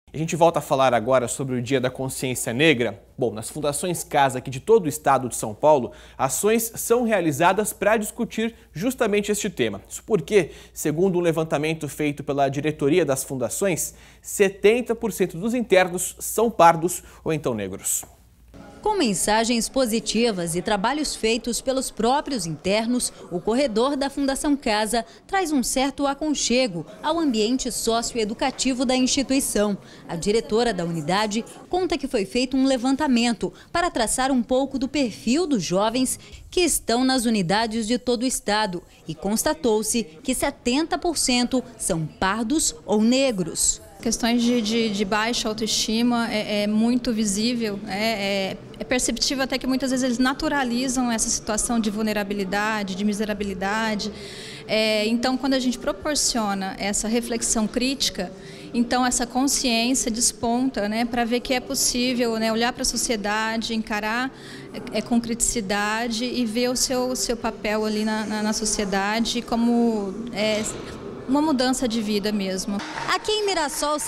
A gente volta a falar agora sobre o Dia da Consciência Negra. Bom, nas Fundações Casa aqui de todo o estado de São Paulo, ações são realizadas para discutir justamente este tema. Isso porque, segundo um levantamento feito pela diretoria das fundações, 70% dos internos são pardos ou então negros. Com mensagens positivas e trabalhos feitos pelos próprios internos, o corredor da Fundação Casa traz um certo aconchego ao ambiente socioeducativo da instituição. A diretora da unidade conta que foi feito um levantamento para traçar um pouco do perfil dos jovens que estão nas unidades de todo o estado e constatou-se que 70% são pardos ou negros. Questões de baixa autoestima é muito visível, é perceptível até que muitas vezes eles naturalizam essa situação de vulnerabilidade, de miserabilidade. Então, quando a gente proporciona essa reflexão crítica, então essa consciência desponta, né, para ver que é possível, né, olhar para a sociedade, encarar com criticidade e ver o seu papel ali na sociedade como uma mudança de vida mesmo. Aqui em Mirassol,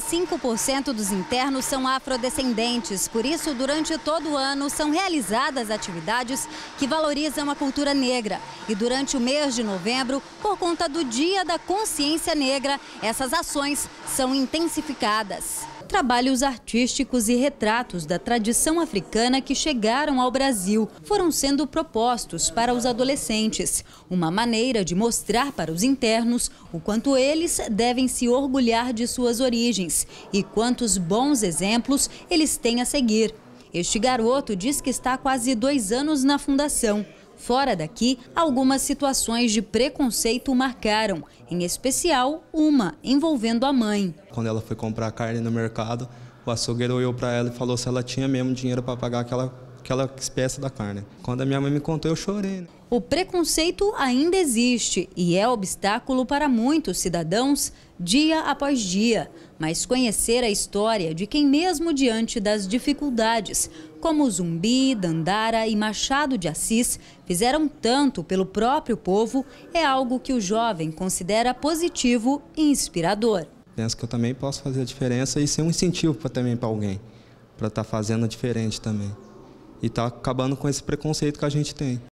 65% dos internos são afrodescendentes. Por isso, durante todo o ano, são realizadas atividades que valorizam a cultura negra. E durante o mês de novembro, por conta do Dia da Consciência Negra, essas ações são intensificadas. Trabalhos artísticos e retratos da tradição africana que chegaram ao Brasil foram sendo propostos para os adolescentes. Uma maneira de mostrar para os internos o quanto eles devem se orgulhar de suas origens e quantos bons exemplos eles têm a seguir. Este garoto diz que está há quase 2 anos na fundação. Fora daqui, algumas situações de preconceito o marcaram, em especial uma envolvendo a mãe. Quando ela foi comprar carne no mercado, o açougueiro olhou para ela e falou se ela tinha mesmo dinheiro para pagar aquela espécie da carne. Quando a minha mãe me contou, eu chorei. O preconceito ainda existe e é obstáculo para muitos cidadãos dia após dia. Mas conhecer a história de quem mesmo diante das dificuldades, como Zumbi, Dandara e Machado de Assis, fizeram tanto pelo próprio povo, é algo que o jovem considera positivo e inspirador. Penso que eu também posso fazer a diferença e ser um incentivo também para alguém, para estar fazendo diferente também. E estar acabando com esse preconceito que a gente tem.